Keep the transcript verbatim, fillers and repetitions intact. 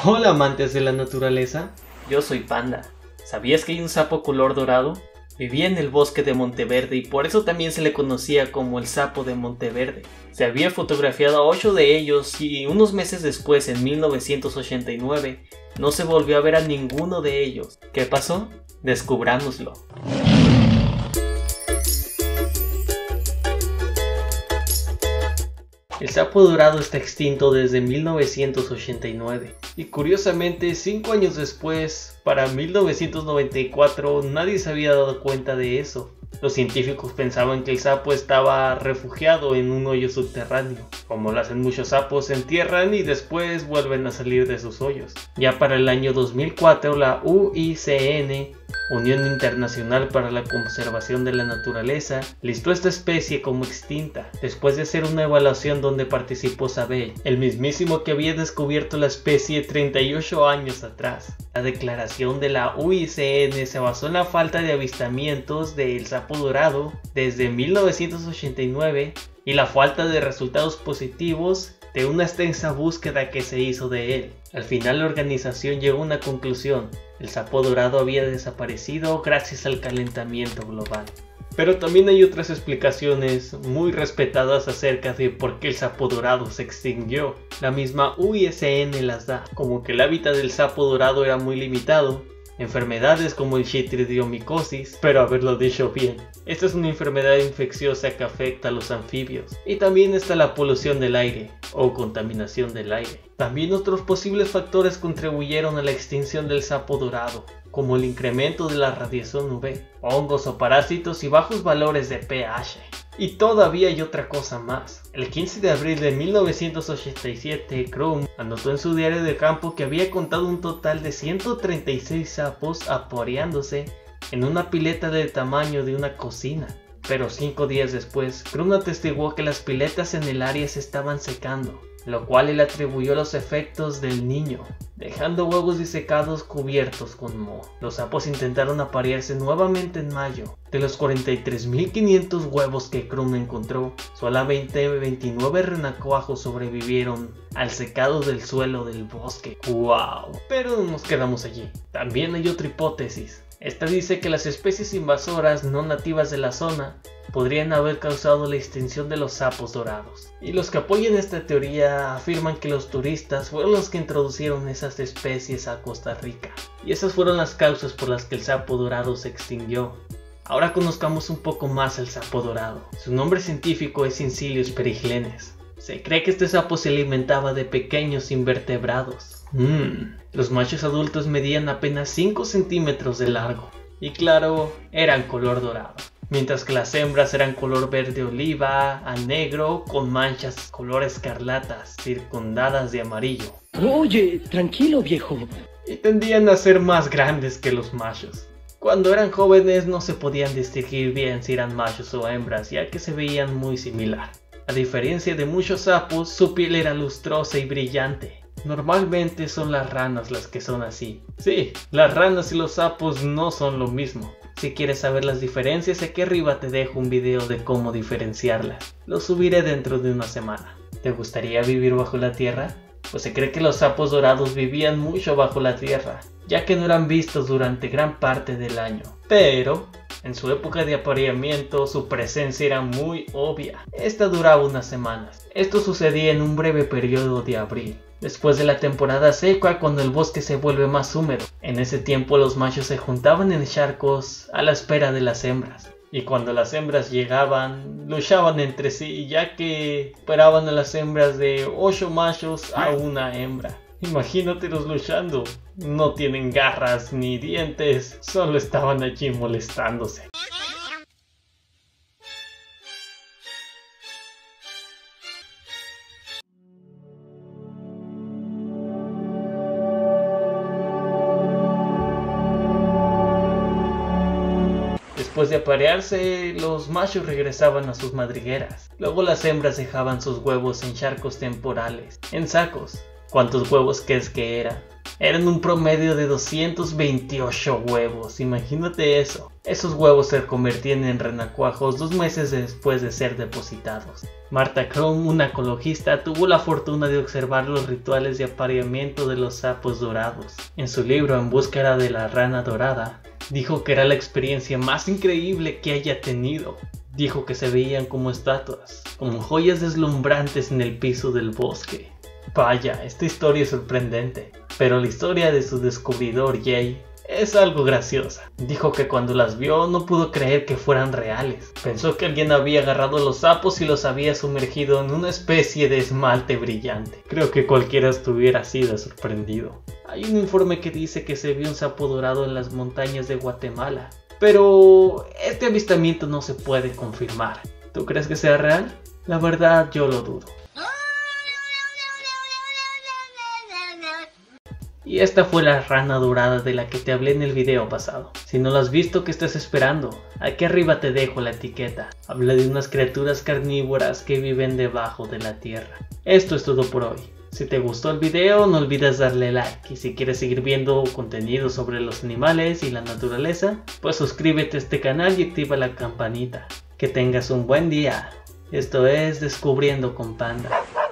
Hola amantes de la naturaleza. Yo soy Panda. ¿Sabías que hay un sapo color dorado? Vivía en el bosque de Monteverde y por eso también se le conocía como el sapo de Monteverde. Se había fotografiado a ocho de ellos y unos meses después, en mil novecientos ochenta y nueve, no se volvió a ver a ninguno de ellos. ¿Qué pasó? Descubrámoslo. El sapo dorado está extinto desde mil novecientos ochenta y nueve y curiosamente cinco años después, para mil novecientos noventa y cuatro, nadie se había dado cuenta de eso. Los científicos pensaban que el sapo estaba refugiado en un hoyo subterráneo. Como lo hacen muchos sapos, se entierran y después vuelven a salir de sus hoyos. Ya para el año dos mil cuatro, la U I C N, Unión Internacional para la Conservación de la Naturaleza, listó esta especie como extinta, después de hacer una evaluación donde participó Sabel, el mismísimo que había descubierto la especie treinta y ocho años atrás. La declaración de la U I C N se basó en la falta de avistamientos del sapo dorado desde mil novecientos ochenta y nueve y la falta de resultados positivos de una extensa búsqueda que se hizo de él. Al final la organización llegó a una conclusión: el sapo dorado había desaparecido gracias al calentamiento global. Pero también hay otras explicaciones muy respetadas acerca de por qué el sapo dorado se extinguió. La misma U I C N las da, como que el hábitat del sapo dorado era muy limitado, enfermedades como el chitridiomicosis, pero haberlo dicho bien. Esta es una enfermedad infecciosa que afecta a los anfibios. Y también está la polución del aire, o contaminación del aire. También otros posibles factores contribuyeron a la extinción del sapo dorado, como el incremento de la radiación U V, hongos o parásitos y bajos valores de pH. Y todavía hay otra cosa más. El quince de abril de mil novecientos ochenta y siete, Crum anotó en su diario de campo que había contado un total de ciento treinta y seis sapos apareándose en una pileta del tamaño de una cocina. Pero cinco días después, Crum atestiguó que las piletas en el área se estaban secando, lo cual él atribuyó a los efectos del niño, dejando huevos disecados cubiertos con moho. Los sapos intentaron aparearse nuevamente en mayo. De los cuarenta y tres mil quinientos huevos que Crum encontró, solamente veintinueve renacuajos sobrevivieron al secado del suelo del bosque. ¡Wow! Pero no nos quedamos allí. También hay otra hipótesis. Esta dice que las especies invasoras no nativas de la zona podrían haber causado la extinción de los sapos dorados. Y los que apoyan esta teoría afirman que los turistas fueron los que introdujeron esas especies a Costa Rica. Y esas fueron las causas por las que el sapo dorado se extinguió. Ahora conozcamos un poco más al sapo dorado. Su nombre científico es Cincilius periglenes. Se cree que este sapo se alimentaba de pequeños invertebrados. Mmm... Los machos adultos medían apenas cinco centímetros de largo y claro, eran color dorado, mientras que las hembras eran color verde oliva a negro con manchas color escarlatas circundadas de amarillo. Oye, tranquilo viejo. Y tendían a ser más grandes que los machos. Cuando eran jóvenes no se podían distinguir bien si eran machos o hembras, ya que se veían muy similar. A diferencia de muchos sapos, su piel era lustrosa y brillante. Normalmente son las ranas las que son así. Sí, las ranas y los sapos no son lo mismo. Si quieres saber las diferencias, aquí arriba te dejo un video de cómo diferenciarlas. Lo subiré dentro de una semana. ¿Te gustaría vivir bajo la tierra? Pues se cree que los sapos dorados vivían mucho bajo la tierra, ya que no eran vistos durante gran parte del año. Pero en su época de apareamiento su presencia era muy obvia. Esta duraba unas semanas. Esto sucedía en un breve periodo de abril, después de la temporada seca, cuando el bosque se vuelve más húmedo. En ese tiempo los machos se juntaban en charcos a la espera de las hembras. Y cuando las hembras llegaban, luchaban entre sí, ya que esperaban a las hembras de ocho machos a una hembra. Imagínatelos luchando. No tienen garras ni dientes, solo estaban allí molestándose. Después de aparearse, los machos regresaban a sus madrigueras. Luego las hembras dejaban sus huevos en charcos temporales, en sacos. ¿Cuántos huevos crees que eran? Eran un promedio de doscientos veintiocho huevos, imagínate eso. Esos huevos se convertían en renacuajos dos meses después de ser depositados. Martha Crum, una ecologista, tuvo la fortuna de observar los rituales de apareamiento de los sapos dorados. En su libro En búsqueda de la rana dorada, dijo que era la experiencia más increíble que haya tenido. Dijo que se veían como estatuas, como joyas deslumbrantes en el piso del bosque. Vaya, esta historia es sorprendente, pero la historia de su descubridor Jay es algo graciosa. Dijo que cuando las vio no pudo creer que fueran reales. Pensó que alguien había agarrado los sapos y los había sumergido en una especie de esmalte brillante. Creo que cualquiera estuviera así de sorprendido. Hay un informe que dice que se vio un sapo dorado en las montañas de Guatemala, pero este avistamiento no se puede confirmar. ¿Tú crees que sea real? La verdad, yo lo dudo. Y esta fue la rana dorada de la que te hablé en el video pasado. Si no lo has visto, ¿qué estás esperando? Aquí arriba te dejo la etiqueta. Habla de unas criaturas carnívoras que viven debajo de la tierra. Esto es todo por hoy. Si te gustó el video, no olvides darle like. Y si quieres seguir viendo contenido sobre los animales y la naturaleza, pues suscríbete a este canal y activa la campanita. Que tengas un buen día. Esto es Descubriendo con Panda.